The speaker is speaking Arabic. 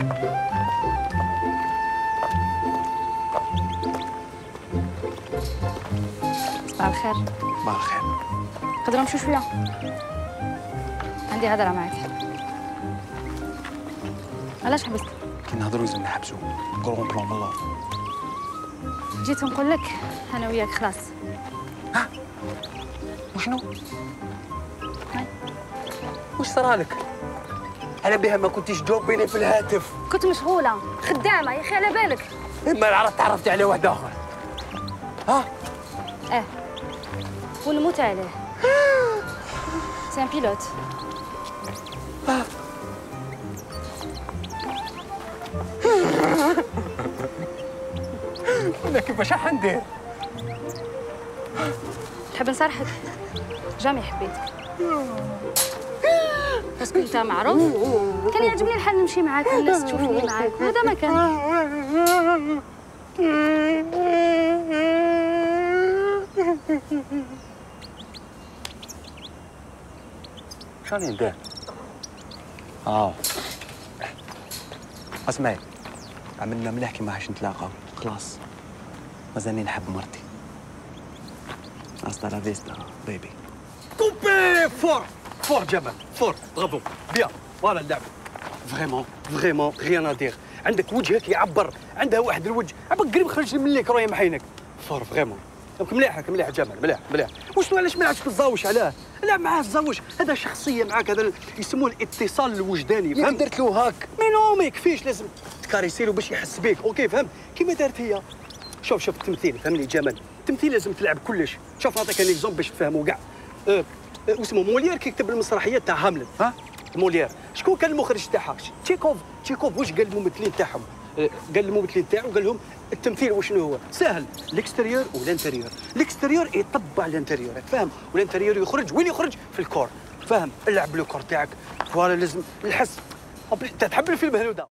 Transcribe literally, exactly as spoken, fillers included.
صباح الخير. صباح الخير. نقدروا نمشوا شويه؟ عندي هضره معاك. علاش حبست؟ كي نهضروا لازم نحبسوا. كورون بلون بالله. جيت نقول لك انا وياك خلاص. ها؟ وشنو؟ وش صرالك؟ على بها ما كنتيش تجاوبيني في الهاتف. كنت مشغوله خدامه يا اخي على بالك. اما عرفت تعرفتي على واحد اخر. ها؟ اه ونموت عليه. سي ان بيلوت. انا كيفاش راح ندير؟ تحب نصرحك؟ جامي حبيتك. باسكو انت معروف كان يعجبني الحال نمشي معاك والناس تشوفني معاك وهذا ما كان. شاني ندير؟ اه اسمعي، عملنا مليح كي ما حاش نتلاقاو، خلاص مازالني نحب مرتي. هاستا لا فيستا بيبي. كوبي فور فور جمال فور برافو بيان فوالا اللعبه. فريمون فريمون غيان ادير. عندك وجهك يعبر، عندها واحد الوجه عباك قريب خرج من الليك راهي محينك. فور فريمون مليحك مليح جمال مليح مليح. وشنو علاش ما عادش تتزاوج علاه؟ لا معاه تزاوج، هذا شخصيه معاك، هذا يسموه الاتصال الوجداني. فهمت؟ درت له هاك مي نو ما يكفيش، لازم تكاريسيلو باش يحس بيك. اوكي فهمت كيما دارت هي. شوف شوف التمثيل فهمني جمال، التمثيل لازم تلعب كلش. شوف نعطيك ان اكزومبل باش تفهموا كاع. أه أه واسمه مولير كي كتب المسرحيه تاع هاملت. ها مولير شكون كان المخرج تاعها؟ تشيكوف. تشيكوف واش قال للممثلين تاعهم؟ أه قال للممثلين تاعو قال لهم التمثيل وشنو هو؟ سهل، الاكستيريور والانتيريور. الاكستيريور يطبع الانتيريور، فاهم؟ والانتيريور يخرج وين يخرج؟ في الكور، فاهم؟ العب بالكور تاعك، فوالا لازم الحس. تحب الفيلم هلودا؟